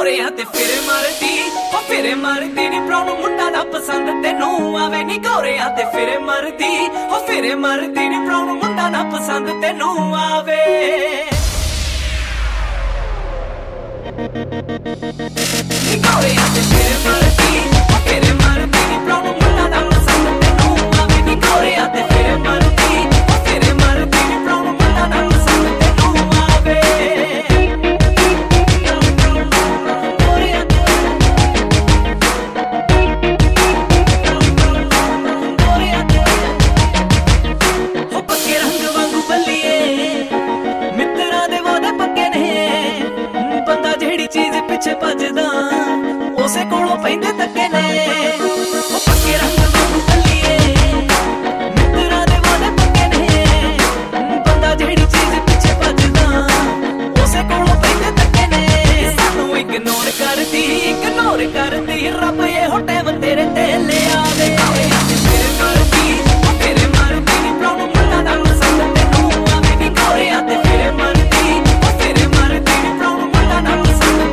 ਗੋਰਿਆਂ ਤੇ ਫਿਰੇ ਮਰਦੀ ਨੀ ਪ੍ਰੋਬਲਮ ਮੁੰਡਾ ਦਾ ਪਸੰਦ ਤੈਨੂੰ ਆਵੇ ਨੀ ਗੋਰਿਆਂ ਤੇ ਫਿਰੇ ਮਰਦੀ ਨੀ ਪ੍ਰੋਬਲਮ ਮੁੰਡਾ ਦਾ ਪਸੰਦ ਤੈਨੂੰ ਆਵੇ ਨੀ ਗੋਰਿਆਂ ਤੇ ਫਿਰੇ ਮਰਦੀ ਨੀ ਪ੍ਰੋਬਲਮ ਮੁੰਡਾ ਦਾ ਪਸੰਦ ਤੈਨੂੰ ਆਵੇ ਨੀ ਗੋਰਿਆਂ ਤੇ ਫਿਰੇ ਮਰਦੀ ਨੀ ਪ੍ਰੋਬਲਮ ਮੁੰਡਾ ਦਾ ਪਸੰਦ ਤੈਨੂੰ ਆਵੇ ਪਿੱਛੇ ਭੱਜਦਾ ਉਸੇ ਕੋਲੋਂ ਪੈਂਦੇ ਧੱਕੇ ਨੇ ਉਹ ਪੱਕੇ ਰੰਗ ਵਾਂਗੂ ਕੱਲੀਏ ਮਿੱਤਰਾਂ ਦੇ ਵਾਦੇ ਪੱਕੇ ਨੇ ਬੰਦਾ ਜਿਹੜੀ ਚੀਜ਼ ਪਿੱਛੇ ਭੱਜਦਾ ਉਸੇ ਕੋਲੋਂ ਪੈਂਦੇ ਧੱਕੇ ਨੇ ਸਾਨੂੰ ਇਗਨੋਰ ਕਰਦੀ ਰੱਬ ਇਹੋ ਟਾਈਮ ਤੇਰੇ ਤੇ ਲਿਆਵੇ ਤੇਰੇ ਮਰਦੀ ਨੀ ਪ੍ਰੋਬਲਮ ਮੁੰਡਾ ਦਾ ਪਸੰਦ ਤੈਨੂੰ ਆਵੇ ਨੀ ਗੋਰਿਆਂ ਤੇ ਫਿਰੇ ਮਰਦੀ ਨੀ ਪ੍ਰੋਬਲਮ ਮੁੰਡਾ ਦਾ ਪਸੰਦ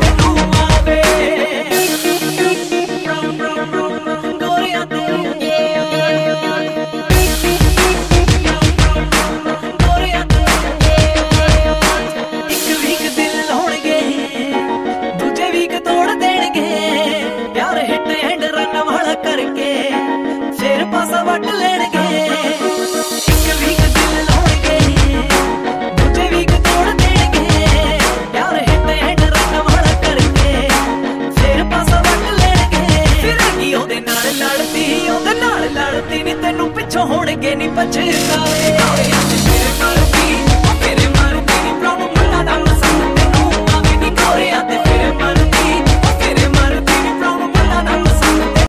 ਪਾਸਾ ਵੱਟ ਲੈਣਗੇ ਇੱਕ ਵੀ ਦਿਲ ਲਾਉਣਗੇ ਦੂਜੇ ਵੀ ਤੋੜ ਦੇਣਗੇ ਯਾਰ ਹਿੱਟ ਰਨ ਵਾਲਾ ਕਰਕੇ ਫੇਰ ਪਾਸਾ ਵੱਟ ਲੈਣਗੇ ਫਿਰੇਗੀ ਉਹਦੇ ਨਾਲ ਲੜਦੀ ਨੀ ਤੈਨੂੰ ਪਿੱਛੋਂ ਹੋਣਗੇ ਨੀ ਪਛਤਾਵੇ